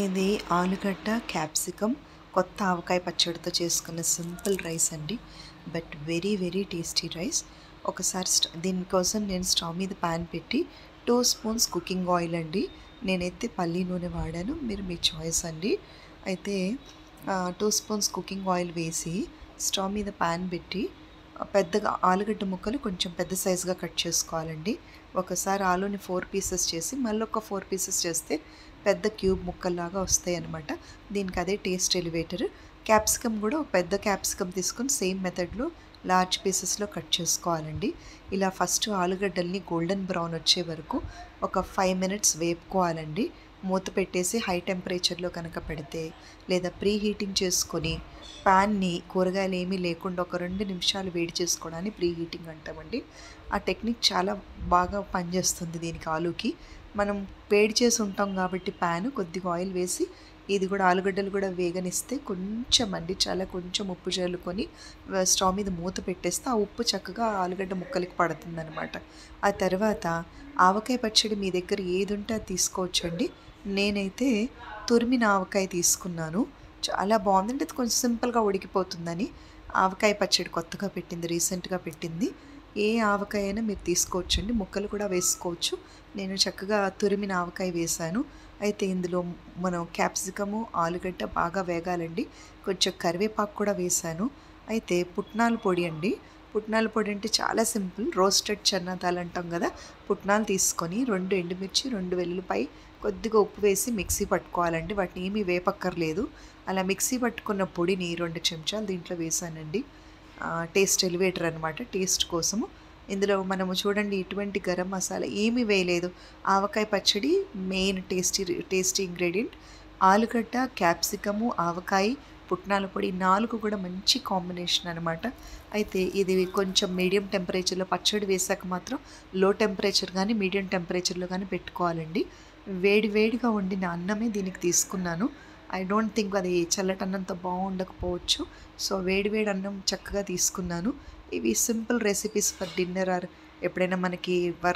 ఇది ఆలుగడ్డ, క్యాప్సికమ్, కొత్త ఆవకాయ పచ్చడితో చేసుకున్న సింపుల్ రైస్ అండి. But very very tasty rice. ఒకసారి దీనికోసం నేను స్టవ్ మీద ప్యాన్ పెట్టి 2 స్పూన్స్ కుకింగ్ ఆయిల్ అండి. నేనైతే పల్లి నూనె వాడాను, మీరు మీ చాయిస్ అండి. అయితే 2 స్పూన్స్ కుకింగ్ ఆయిల్ వేసి స్టవ్ మీద ప్యాన్ పెట్టి పెద్దగా ఆలుగడ్డ ముక్కలు కొంచెం పెద్ద సైజుగా కట్ చేసుకోవాలండి. ఒకసారి ఆలుని 4 పీసెస్ చేసి మళ్ళీ ఒక 4 పీసెస్ చేస్తే పెద్ద క్యూబ్ ముక్కల్లాగా వస్తాయి అన్నమాట. దీనికి అదే టేస్ట్ ఎలివేటర్. క్యాప్సికమ్ కూడా ఒక పెద్ద క్యాప్సికమ్ తీసుకొని సేమ్ మెథడ్లో లార్జ్ పీసెస్లో కట్ చేసుకోవాలండి. ఇలా ఫస్ట్ ఆలుగడ్డల్ని గోల్డెన్ బ్రౌన్ వచ్చే వరకు ఒక 5 మినిట్స్ వేపుకోవాలండి. మూత పెట్టేసి హై టెంపరేచర్లో కనుక పెడితే లేదా ప్రీ హీటింగ్ చేసుకొని ప్యాన్ని కూరగాయలు ఏమీ లేకుండా ఒక 2 నిమిషాలు వేడి చేసుకోవడానికి ప్రీ హీటింగ్ అంటామండి. ఆ టెక్నిక్ చాలా బాగా పనిచేస్తుంది దీనికి. ఆలుకి మనం వేడి చేసి ఉంటాం కాబట్టి ప్యాన్ కొద్దిగా ఆయిల్ వేసి ఇది కూడా ఆలుగడ్డలు కూడా వేగనిస్తే కొంచెం అండి, చాలా కొంచెం ఉప్పు చల్లుకొని స్టవ్ మీద మూత పెట్టేస్తే ఆ ఉప్పు చక్కగా ఆలుగడ్డ ముక్కలకి పడుతుందన్నమాట. ఆ తర్వాత ఆవకాయ పచ్చడి మీ దగ్గర ఏది ఉంటే అది తీసుకోవచ్చండి. నేనైతే తురిమిన ఆవకాయ తీసుకున్నాను. చాలా బాగుంది. అంటే కొంచెం సింపుల్గా ఉడికిపోతుందని ఆవకాయ పచ్చడి కొత్తగా పెట్టింది, రీసెంట్గా పెట్టింది. ఏ ఆవకాయ అయినా మీరు తీసుకోవచ్చండి, ముక్కలు కూడా వేసుకోవచ్చు. నేను చక్కగా తురిమిన ఆవకాయ వేశాను. అయితే ఇందులో మనం క్యాప్సికము, ఆలుగడ్డ బాగా వేగాలండి. కొంచెం కరివేపాకు కూడా వేశాను. అయితే పుట్నాల పొడి అండి. పుట్నాల పొడి అంటే చాలా సింపుల్. రోస్టెడ్ చెన్నాదాలు అంటాం కదా, పుట్నాలు తీసుకొని 2 ఎండుమిర్చి, 2 వెల్లుల్లిపాయ, కొద్దిగా ఉప్పు వేసి మిక్సీ పట్టుకోవాలండి. వాటిని ఏమీ వేపక్కర్లేదు. అలా మిక్సీ పట్టుకున్న పొడిని 2 చెంచాలు దీంట్లో వేసానండి. టేస్ట్ ఎలివేటర్ అనమాట, టేస్ట్ కోసము. ఇందులో మనము చూడండి ఇటువంటి గరం మసాలా ఏమీ వేయలేదు. ఆవకాయ పచ్చడి మెయిన్ టేస్టీ ఇంగ్రీడియంట్. ఆలుగడ్డ, క్యాప్సికము, ఆవకాయ, పుట్నాల పొడి 4 కూడా మంచి కాంబినేషన్ అనమాట. అయితే ఇది కొంచెం మీడియం టెంపరేచర్లో పచ్చడి వేసాక మాత్రం లో టెంపరేచర్ కానీ మీడియం టెంపరేచర్లో కానీ పెట్టుకోవాలండి. వేడిగా వండిన అన్నమే దీనికి తీసుకున్నాను. ఐ డోంట్ థింక్ అది చల్లటి అన్నంతో బాగుండకపోవచ్చు. సో వేడి అన్నం చక్కగా తీసుకున్నాను. ఇవి simple recipes for dinner or ఎప్పుడైనా మనకి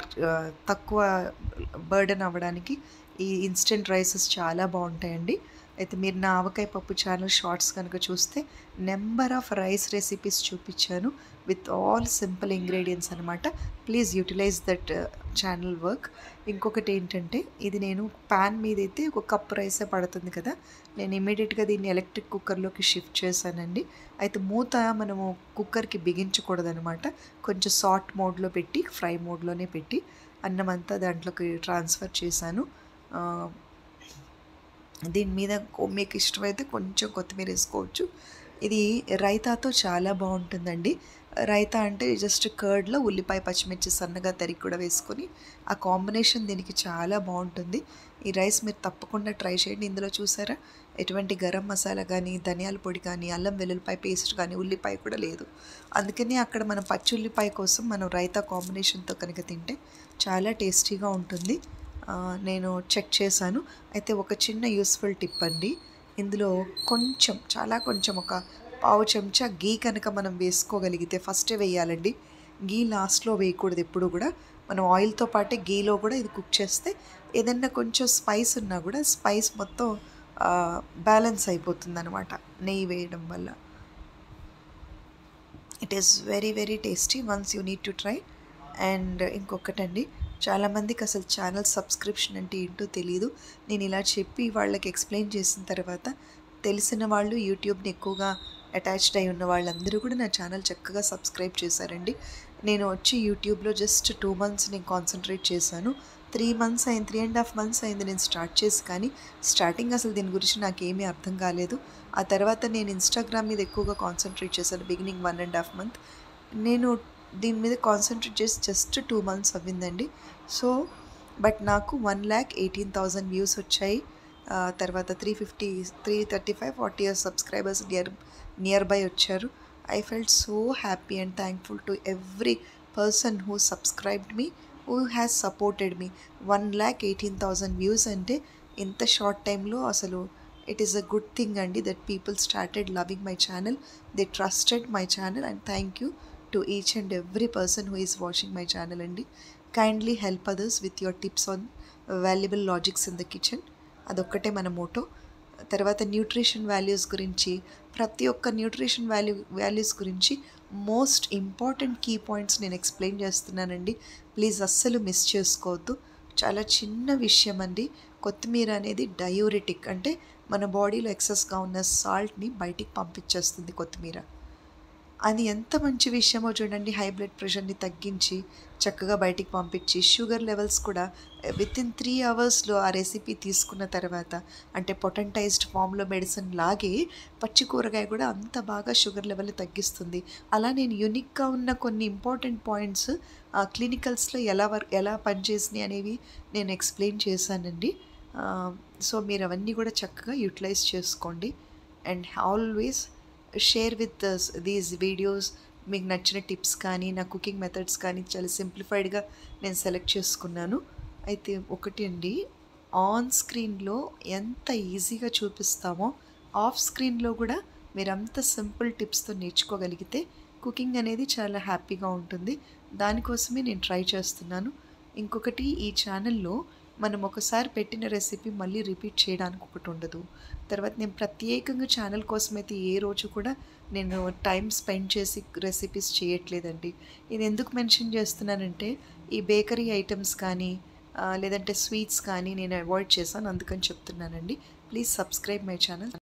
తక్కువ బర్డెన్ అవ్వడానికి ఈ ఇన్స్టెంట్ రైసెస్ చాలా బాగుంటాయండి. అయితే మీరు నా ఆవకాయ పప్పు ఛానల్ షార్ట్స్ కనుక చూస్తే నెంబర్ ఆఫ్ రైస్ రెసిపీస్ చూపించాను విత్ ఆల్ సింపుల్ ఇంగ్రీడియంట్స్ అనమాట. Please utilize that channel work. ఇంకొకటి ఏంటంటే, ఇది నేను ప్యాన్ మీద అయితే ఒక కప్ రైసే పడుతుంది కదా, నేను ఇమీడియట్గా దీన్ని ఎలక్ట్రిక్ కుక్కర్లోకి షిఫ్ట్ చేశానండి. అయితే మూత మనము కుక్కర్కి బిగించకూడదనమాట. కొంచెం సాట్ మోడ్లో పెట్టి, ఫ్రై మోడ్లోనే పెట్టి అన్నం అంతా దాంట్లోకి ట్రాన్స్ఫర్ చేశాను. దీని మీద మీకు ఇష్టమైతే కొంచెం కొత్తిమీర వేసుకోవచ్చు. ఇది రైతాతో చాలా బాగుంటుందండి. రైతా అంటే జస్ట్ కర్డ్లో ఉల్లిపాయ, పచ్చిమిర్చి సన్నగా తరిగి కూడా వేసుకొని ఆ కాంబినేషన్ దీనికి చాలా బాగుంటుంది. ఈ రైస్ మీరు తప్పకుండా ట్రై చేయండి. ఇందులో చూసారా ఎటువంటి గరం మసాలా కానీ, ధనియాల పొడి కానీ, అల్లం వెల్లుల్లిపాయ పేస్ట్ కానీ, ఉల్లిపాయ కూడా లేదు. అందుకని అక్కడ మనం పచ్చి ఉల్లిపాయ కోసం మనం రైతా కాంబినేషన్తో కనుక తింటే చాలా టేస్టీగా ఉంటుంది. నేను చెక్ చేశాను. అయితే ఒక చిన్న యూస్ఫుల్ టిప్ అండి. ఇందులో కొంచెం, చాలా కొంచెం, ఒక పావు చెంచా గీ కనుక మనం వేసుకోగలిగితే ఫస్టే వేయాలండి. గీ లాస్ట్లో వేయకూడదు ఎప్పుడు కూడా. మనం ఆయిల్తో పాటే గీలో కూడా ఇది కుక్ చేస్తే ఏదన్నా కొంచెం స్పైస్ ఉన్నా కూడా స్పైస్ మొత్తం బ్యాలెన్స్ అయిపోతుంది అనమాట నెయ్యి వేయడం వల్ల. It is very very tasty. Once you need to try. And ఇంకొకటండి, చాలామందికి అసలు ఛానల్ సబ్స్క్రిప్షన్ అంటే ఏంటో తెలియదు. నేను ఇలా చెప్పి వాళ్ళకి ఎక్స్ప్లెయిన్ చేసిన తర్వాత తెలిసిన వాళ్ళు, యూట్యూబ్ని ఎక్కువగా అటాచ్డ్ అయి ఉన్న వాళ్ళందరూ కూడా నా ఛానల్ చక్కగా సబ్స్క్రైబ్ చేశారండి. నేను వచ్చి యూట్యూబ్లో జస్ట్ 2 మంత్స్ నేను కాన్సన్ట్రేట్ చేశాను. 3 మంత్స్ అయింది, 3.5 మంత్స్ అయింది నేను స్టార్ట్ చేసి. కానీ స్టార్టింగ్ అసలు దీని గురించి నాకేమీ అర్థం కాలేదు. ఆ తర్వాత నేను ఇన్స్టాగ్రామ్ మీద ఎక్కువగా కాన్సన్ట్రేట్ చేశాను. బిగినింగ్ 1.5 మంత్ నేను దీని మీద కాన్సన్ట్రేట్ చేసి జస్ట్ 2 మంత్స్ అవ్విందండి. సో బట్ నాకు 1,18,000 వ్యూస్ వచ్చాయి. తర్వాత 350, 335, 40 సబ్స్క్రైబర్స్ నియర్ బై వచ్చారు. I felt so happy and thankful to every person who subscribed me, who has supported me. 1,18,000 views అంటే ఇంత షార్ట్ టైంలో అసలు it is a good thing అండి, that people started loving my channel. They trusted my channel and thank you to each and every person who is watching my channel. And kindly help others with your tips on valuable logics in the kitchen. అదొక్కటే మన Moto. తర్వాత nutrition values గురించి, ప్రతి ఒక్క nutrition values గురించి most important key points నేను explain చేస్తున్నానండి. Please అస్సలు మిస్ చేసుకోవద్దు. చాలా చిన్న విషయం అండి. కొత్తిమీర అనేది డయూరిటిక్, అంటే మన బాడీలో ఎక్సెస్గా ఉన్న సాల్ట్ని బయటికి పంపించేస్తుంది కొత్తిమీర. అది ఎంత మంచి విషయమో చూడండి. హై బ్లడ్ ప్రెషర్ని తగ్గించి చక్కగా బయటికి పంపించి షుగర్ లెవెల్స్ కూడా వితిన్ 3 అవర్స్లో ఆ రెసిపీ తీసుకున్న తర్వాత, అంటే పొటెంటైజ్డ్ ఫామ్లో మెడిసిన్ లాగే పచ్చి కూరగాయ కూడా అంత బాగా షుగర్ లెవెల్ తగ్గిస్తుంది. అలా నేను యూనిక్గా ఉన్న కొన్ని ఇంపార్టెంట్ పాయింట్స్ క్లినికల్స్లో ఎలా పనిచేసినాయి అనేవి నేను ఎక్స్ప్లెయిన్ చేశానండి. సో మీరు అవన్నీ కూడా చక్కగా యూటిలైజ్ చేసుకోండి. And always share with these videos. మీకు నచ్చిన టిప్స్ కానీ, నా కుకింగ్ మెథడ్స్ కానీ చాలా సింప్లిఫైడ్గా నేను సెలెక్ట్ చేసుకున్నాను. అయితే ఒకటి అండి, ఆన్ స్క్రీన్లో ఎంత ఈజీగా చూపిస్తామో ఆఫ్ స్క్రీన్లో కూడా మీరు అంత సింపుల్ టిప్స్తో నేర్చుకోగలిగితే కుకింగ్ అనేది చాలా హ్యాపీగా ఉంటుంది. దానికోసమే నేను ట్రై చేస్తున్నాను. ఇంకొకటి, ఈ ఛానల్లో మనం ఒకసారి పెట్టిన రెసిపీ మళ్ళీ రిపీట్ చేయడానికి ఒకటి ఉండదు. తర్వాత నేను ప్రత్యేకంగా ఛానల్ కోసమైతే ఏ రోజు కూడా నేను టైం స్పెండ్ చేసి రెసిపీస్ చేయట్లేదండి. ఇది ఎందుకు మెన్షన్ చేస్తున్నానంటే, ఈ బేకరీ ఐటమ్స్ కానీ లేదంటే స్వీట్స్ కానీ నేను అవాయిడ్ చేశాను, అందుకని చెప్తున్నానండి. Please subscribe my channel.